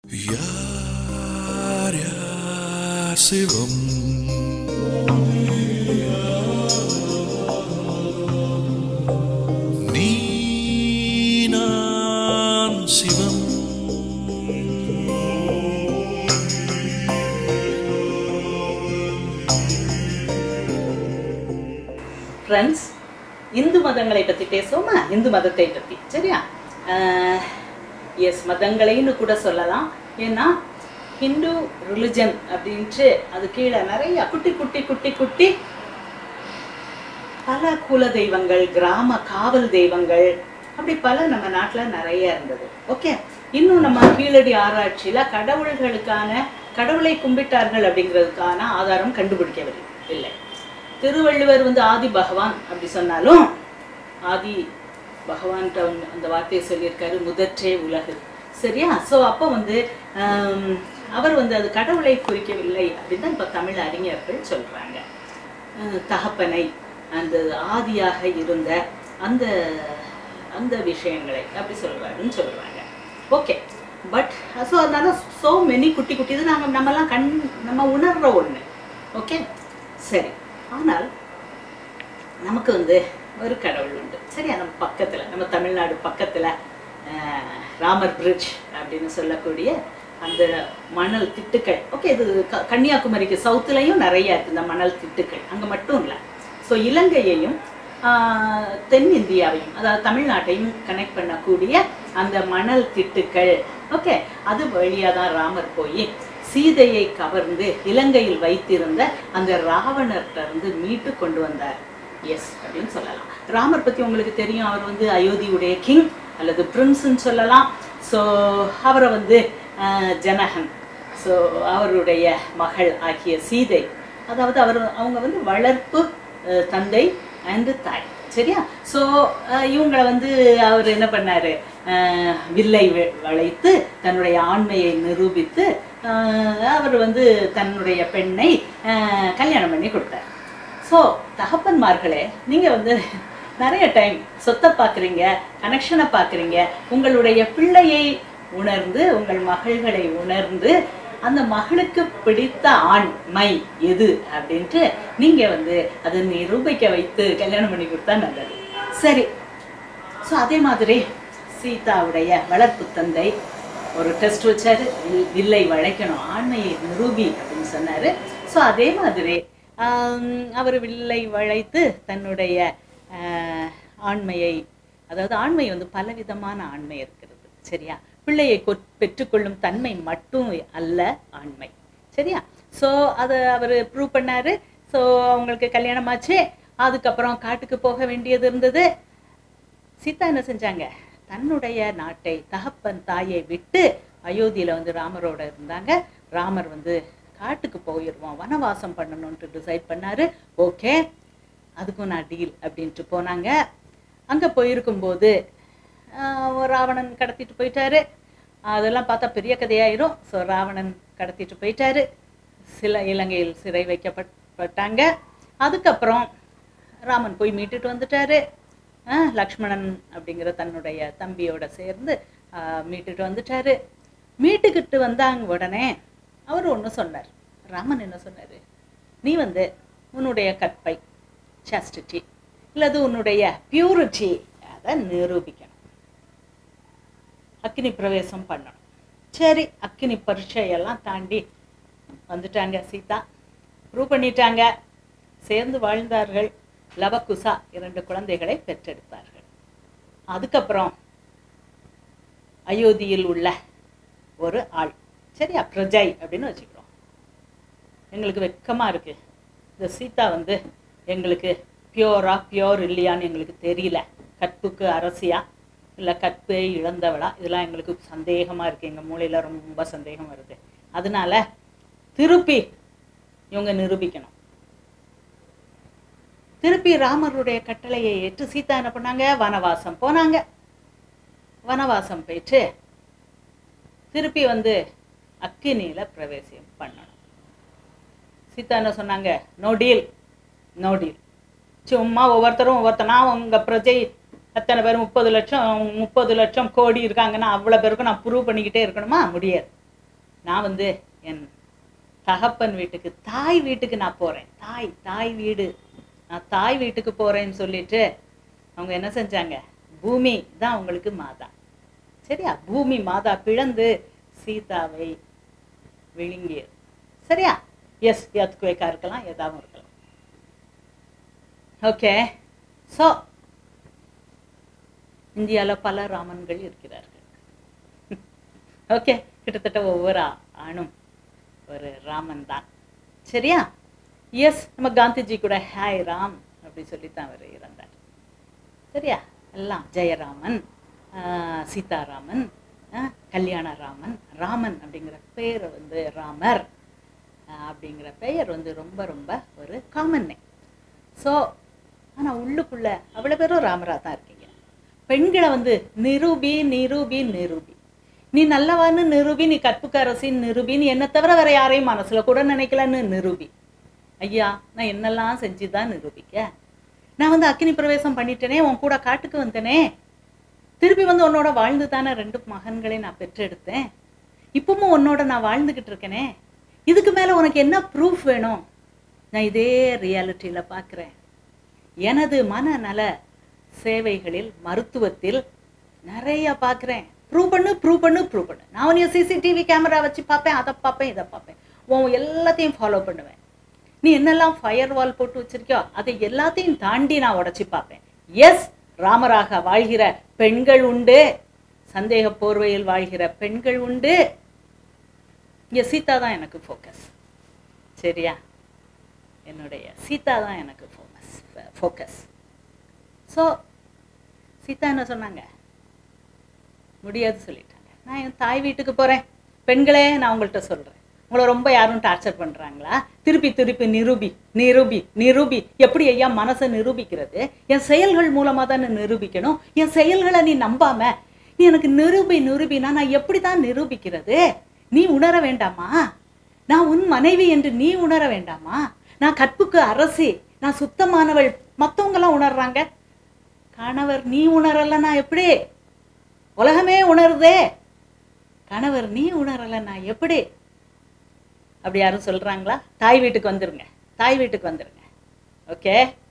யார் யார் சிவம் நீ நான் சிவம் ஃப்ரெண்ட்ஸ், இந்து மதங்களை பற்றி பேசுவோமா? இந்து மதத்தை பற்றி, சரியா? எஸ், மதங்களைன்னு கூட சொல்லலாம். ஏன்னா ஹிந்து ரிலிஜன் அப்படின்ட்டு அது கீழே நிறைய குட்டி குட்டி குட்டி குட்டி பல குல தெய்வங்கள், கிராம காவல் தெய்வங்கள், அப்படி பல நம்ம நாட்டில் நிறைய இருந்தது. ஓகே, இன்னும் நம்ம கீழடி ஆராய்ச்சியில் கடவுளை கும்பிட்டார்கள் அப்படிங்கிறதுக்கான ஆதாரம் கண்டுபிடிக்கவில்லை இல்லை. திருவள்ளுவர் ஆதி பகவான் அப்படி சொன்னாலும் ஆதி பகவான்கிட்ட அந்த வார்த்தையை சொல்லியிருக்காரு, முதற்றே உலகு, சரியா? ஸோ அப்போ அவர் அது கடவுளை குறிக்கவில்லை அப்படின்னு தான் இப்போ தமிழ் அறிஞர்கள் சொல்கிறாங்க. தகப்பனை, அந்த ஆதியாக இருந்த அந்த அந்த விஷயங்களை அப்படி சொல்கிறாருன்னு சொல்கிறாங்க. ஓகே, பட் ஸோ அதனால ஸோ மெனி குட்டி குட்டி இது நம்ம உணர்ற ஒன்று. ஓகே, சரி. ஆனால் நமக்கு ஒரு கடவுள் உண்டு, சரியா? நம்ம பக்கத்தில், நம்ம தமிழ்நாடு பக்கத்தில் ராமர் பிரிட்ஜ் அப்படின்னு சொல்லக்கூடிய அந்த மணல் திட்டுக்கள். ஓகே, இது கன்னியாகுமரிக்கு சவுத்துலேயும் நிறைய இருக்குது இந்த மணல் திட்டுக்கள். அங்கே மட்டும் இல்லை, ஸோ இலங்கையையும் தென்னிந்தியாவையும், அதாவது தமிழ்நாட்டையும் கனெக்ட் பண்ணக்கூடிய அந்த மணல் திட்டுக்கள். ஓகே, அது வழியாக தான் ராமர் போய் சீதையை கவர்ந்து இலங்கையில் வைத்திருந்த அந்த ராவணர்கிட்ட மீட்டு கொண்டு வந்தார். எஸ் அப்படின்னு சொல்லலாம். ராமர் பற்றி உங்களுக்கு தெரியும், அவர் அயோத்தியுடைய கிங் அல்லது பிரின்ஸ்ன்னு சொல்லலாம். ஸோ அவரை ஜனகன், ஸோ அவருடைய மகள் ஆகிய சீதை, அதாவது அவங்க வளர்ப்பு தந்தை அண்டு தாய், சரியா? ஸோ இவங்களை அவர் என்ன பண்ணார், வில்லை வளைத்து தன்னுடைய ஆண்மையை நிரூபித்து அவர் தன்னுடைய பெண்ணை கல்யாணம் பண்ணி கொடுத்தார். ஸோ தகப்பன்மார்களே, நீங்கள் நிறைய டைம் சொத்தை பார்க்குறீங்க, கனெக்ஷனை பார்க்குறீங்க, உங்களுடைய பிள்ளையை உணர்ந்து, உங்கள் மகள்களை உணர்ந்து, அந்த மகளுக்கு பிடித்த ஆண்மை எது அப்படின்ட்டு நீங்கள் அதை நிரூபிக்க வைத்து கல்யாணம் பண்ணி கொடுத்தா நல்லது. சரி, ஸோ அதே மாதிரி சீதாவுடைய வளர்ப்பு தந்தை ஒரு டெஸ்ட் வச்சாரு, வில்லை வளைக்கணும், ஆண்மையை நிரூபி அப்படின்னு சொன்னார். ஸோ அதே மாதிரி அவர் வில்லை வளைத்து தன்னுடைய ஆண்மையை, அதாவது ஆண்மை பலவிதமான ஆண்மை இருக்கிறது, சரியா? பிள்ளையை பெற்றுக்கொள்ளும் தன்மை மட்டும் அல்ல ஆண்மை, சரியா? ஸோ அதை அவர் ப்ரூவ் பண்ணார். ஸோ அவங்களுக்கு கல்யாணமாச்சு. அதுக்கப்புறம் காட்டுக்கு போக வேண்டியது இருந்தது. சீதா என்ன செஞ்சாங்க, தன்னுடைய நாட்டை, தகப்பன் தாயை விட்டு அயோத்தியில் ராமரோட இருந்தாங்க. ராமர் காட்டுக்கு போயிடுவோம், வனவாசம் பண்ணணுன்ட்டு டிசைட் பண்ணார். ஓகே, அதுக்கும் நான் டீல் அப்படின்ட்டு போனாங்க. அங்கே போயிருக்கும்போது ராவணன் கடத்திட்டு போயிட்டாரு. அதெல்லாம் பார்த்தா பெரிய கதையாயிரும். ஸோ ராவணன் கடத்திட்டு போயிட்டாரு, இலங்கையில் சிறை வைக்கப்பட்டாங்க. அதுக்கப்புறம் ராமன் போய் மீட்டுட்டு வந்துட்டாரு. லக்ஷ்மணன் அப்படிங்கிற தன்னுடைய தம்பியோட சேர்ந்து மீட்டுட்டு வந்துட்டாரு. மீட்டுக்கிட்டு வந்தாங்க உடனே அவர் ஒன்று சொன்னார். ராமன் என்ன சொன்னார், நீ உன்னுடைய கற்பை, சாஸ்டிட்டி இல்லது உன்னுடைய பியூரிட்டி, அதை நிரூபிக்கணும், அக்கினி பிரவேசம் பண்ணணும். சரி, அக்கினி பரீட்சையெல்லாம் தாண்டி வந்துட்டாங்க. சீதா ப்ரூவ் பண்ணிட்டாங்க. சேர்ந்து வாழ்ந்தார்கள். லவகுசா 2 குழந்தைகளை பெற்றெடுத்தார்கள். அதுக்கப்புறம் அயோத்தியில் உள்ள ஒரு ஆள், சரியா, பிரஜை அப்படின்னு வச்சுக்கிறோம். எங்களுக்கு வெக்கமாக இருக்குது, இந்த சீதா எங்களுக்கு பியோர் இல்லையான்னு எங்களுக்கு தெரியல. கற்புக்கு அரசியா இல்லை கற்பை இழந்தவளா, இதெல்லாம் எங்களுக்கு சந்தேகமாக இருக்குது. எங்கள் மூளையில் ரொம்ப சந்தேகம் வருது. அதனால திருப்பி இவங்க நிரூபிக்கணும். திருப்பி ராமருடைய கட்டளையை ஏற்று சீதா என்ன பண்ணாங்க, வனவாசம் போனாங்க. வனவாசம் போயிட்டு திருப்பி அக்கினியில் பிரவேசம் பண்ணணும். சீதா என்ன சொன்னாங்க, நோ டீல், நோ டீல். சும்மா ஒவ்வொருத்தரும் ஒவ்வொருத்தனா உங்கள் பிரஜை எத்தனை பேர் 30 லட்சம் கோடி இருக்காங்கன்னா அவ்வளோ பேருக்கும் நான் ப்ரூவ் பண்ணிக்கிட்டே இருக்கணுமா? முடியாது. நான் வந்து என் தகப்பன் வீட்டுக்கு, தாய் வீட்டுக்கு நான் போறேன். தாய் வீடு, நான் தாய் வீட்டுக்கு போறேன்னு சொல்லிட்டு அவங்க என்ன செஞ்சாங்க? பூமி தான் அவங்களுக்கு மாதா. சரியா? பூமி மாதா பிளந்து சீதாவை விழுங்கியது. சரியா? எஸ், எர்த்குவேக்கா இருக்கலாம், ஏதாவது இருக்கலாம். ஓகே. ஸோ இந்தியாவில் பல ராமன்கள் இருக்கிறார்கள். ஓகே, கிட்டத்தட்ட ஒவ்வொரு ஆணும் ஒரு ராமன் தான். சரியா? எஸ், நம்ம காந்திஜி கூட ஹாய் ராம் அப்படி சொல்லித்தான் அவர் இறந்தார். சரியா? எல்லாம் ஜெயராமன், சீதாராமன், கல்யாண ராமன். ராமன் அப்படிங்கிற பெயர் வந்து, ராமர் அப்படிங்கிற பெயர் வந்து ரொம்ப ரொம்ப ஒரு காமன் நேம். ஸோ ஆனால் உள்ளுக்குள்ள அவ்வளோ பேரும் ராமராக தான் இருக்கீங்க. பெண்களை வந்து நிரூபி நிரூபி நிரூபி, நீ நல்லவான்னு நிரூபி, நீ கற்புக்கு அரசின்னு நிரூபி, நீ என்னை தவிர வேற யாரையும் மனசுல கூட நினைக்கலன்னு நிரூபி. ஐயா, நான் என்னெல்லாம் செஞ்சுதான் நிரூபிக்க? நான் வந்து அக்னி பிரவேசம் பண்ணிட்டேனே, உன் கூட காட்டுக்கு வந்தேனே, திருப்பி வந்து உன்னோட வாழ்ந்து தானே 2 மகன்களை நான் பெற்றெடுத்தேன். இப்பவும் உன்னோட நான் வாழ்ந்துகிட்டு இருக்கேனே, இதுக்கு மேல உனக்கு என்ன ப்ரூஃப் வேணும்? நான் இதே ரியாலிட்டியில பார்க்குறேன். எனது மனநல சேவைகளில், மருத்துவத்தில் நிறைய பார்க்குறேன். ப்ரூவ் பண்ணு ப்ரூவ் பண்ணு ப்ரூவ் பண்ணு. நான் உன்னைய சிசிடிவி கேமரா வச்சு பார்ப்பேன், அதை பார்ப்பேன், இதை பார்ப்பேன், உன் எல்லாத்தையும் ஃபாலோ பண்ணுவேன். நீ என்னெல்லாம் ஃபயர் வால் போட்டு வச்சிருக்கியோ அதை எல்லாத்தையும் தாண்டி நான் உடச்சி பார்ப்பேன். எஸ், ராமராக வாழ்கிற பெண்கள் உண்டு, சந்தேக போர்வையில் வாழ்கிற பெண்கள் உண்டு. இங்கே சீதா தான் எனக்கு ஃபோக்கஸ். சரியா? என்னுடைய சீதா தான் எனக்கு ஃபோக்கஸ். ஸோ சீதா என்ன சொன்னாங்க? முடியாது சொல்லிட்டாங்க. நான் என் தாய் வீட்டுக்கு போகிறேன். பெண்களே, நான் உங்கள்கிட்ட சொல்கிறேன், உங்களை ரொம்ப யாரும் டார்ச்சர் பண்ணுறாங்களா? திருப்பி திருப்பி நிரூபி நிரூபி நிரூபி. எப்படி ஐயா மனசை நிரூபிக்கிறது? என் செயல்கள் மூலமாக தான் நிரூபிக்கணும். என் செயல்களை நீ நம்பாம நீ எனக்கு நிரூபினா நான் எப்படி தான் நிரூபிக்கிறது? நீ உணர வேண்டாமா? நான் உன் மனைவி என்று நீ உணர வேண்டாமா? நான் கற்புக்கு அரசி, நான் சுத்தமானவள், மற்றவங்கெல்லாம் உணர்றாங்க. கணவர் நீ உணரலன்னா எப்படி? உலகமே உணருதே. கணவர் நீ உணரலன்னா எப்படி? அப்படி யாரும் சொல்றாங்களா? தாய் வீட்டுக்கு வந்துருங்க, தாய் வீட்டுக்கு வந்துருங்க. ஓகே.